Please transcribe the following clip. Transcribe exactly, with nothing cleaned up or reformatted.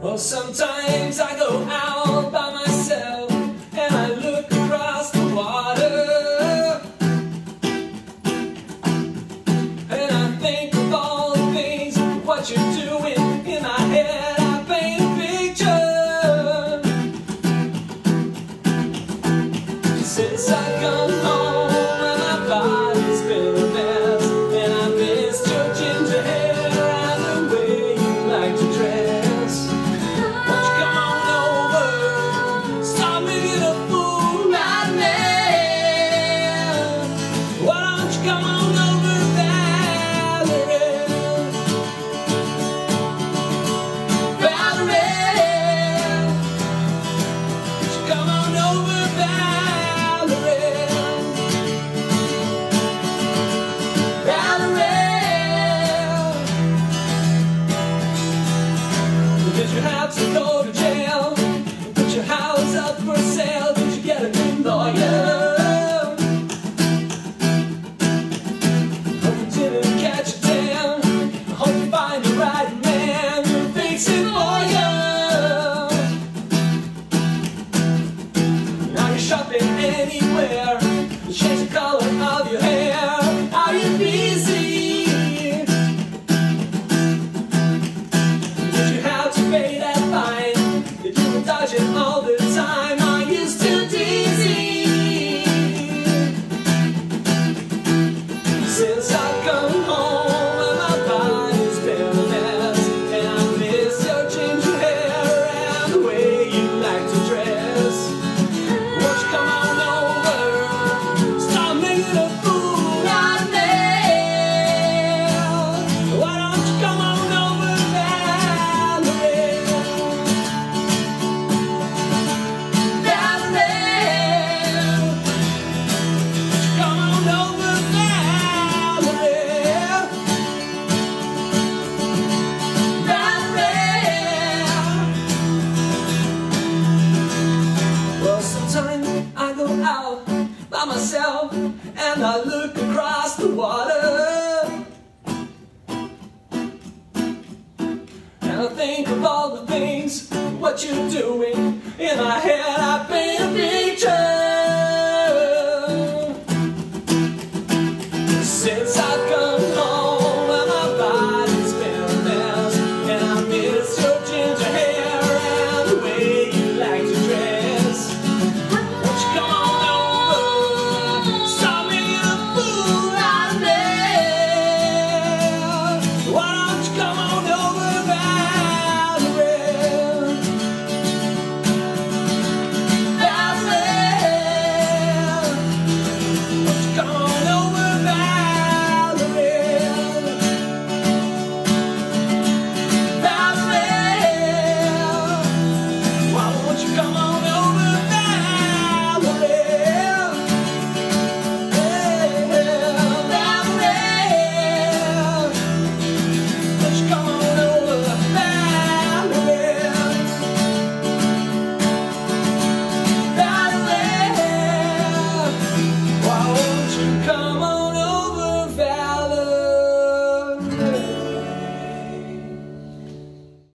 Well, sometimes I go out by myself and I look across the water, and I think of all the things, what you're doing. In my head I paint a picture. Since I come home and my body's been a mess, and I miss your ginger hair and the way you like to dress. Come on over, Valerie. Valerie. Come on over, Valerie. Valerie. Did you have to go to jail? Put your house up for sale? Did you get a new lawyer? Shopping anywhere, change the color of your hair. Are you busy? Did you have to pay that fine? Did you dodge it all the time? Are you still dizzy? Since I've come home and my body's been a mess, and I miss your ginger hair and the way you like to dress. Come on over, stop making a fool out of me. Why don't you come on over, Valerie? Valerie, come on over, Valerie. Valerie. Well, sometimes I go out by myself and I look across the water, and I think of all the things, what you're doing. In my head I paint a picture.